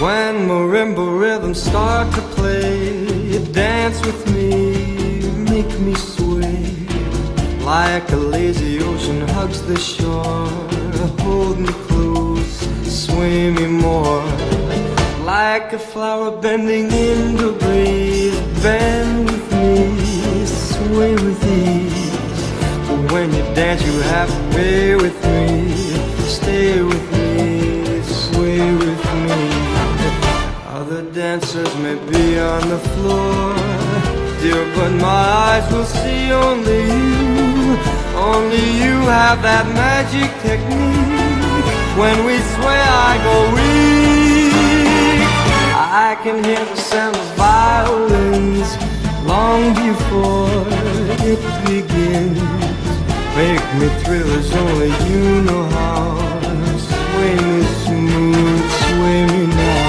When marimba rhythms start to play, dance with me, make me sway. Like a lazy ocean hugs the shore, hold me close, sway me more. Like a flower bending in the breeze, bend with me, sway with ease. When you dance you have to pay with me, stay with me, sway with me. Other dancers may be on the floor, dear, but my eyes will see only you. Only you have that magic technique. When we sway I go weak. I can hear the sound of violins long before it begins. Make me thrill as only you know how. Sway me smooth, sway me now.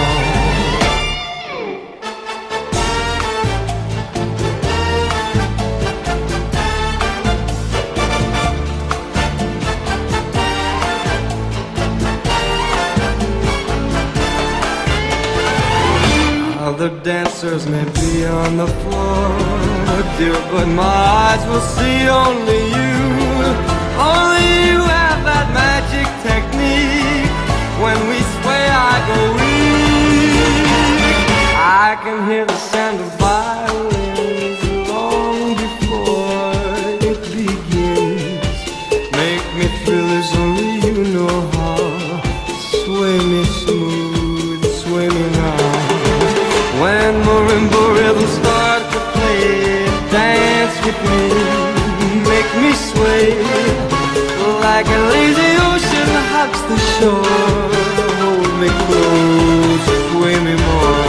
Other dancers may be on the floor, dear, but my eyes will see only you. Only you have that magic technique. When we sway I go weak. I can hear the sound of violins long before it begins. Make me thrill as only you know how. Sway me smooth, sway me now. When marimba rhythms start to play, dance with me, make me sway. Like a lazy ocean hugs the shore, hold me close, sway me more.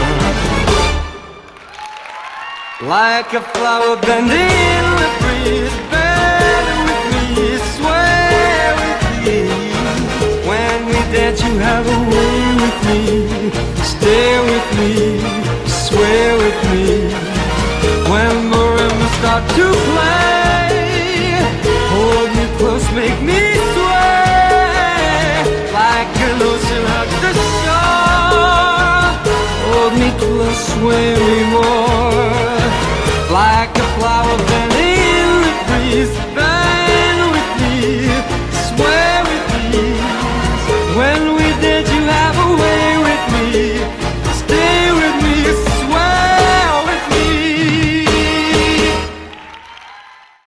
Like a flower bending in the breeze, bend with me, sway with me. When we dance you have a way with me, stay with me, sway with me. When marimbas start to play,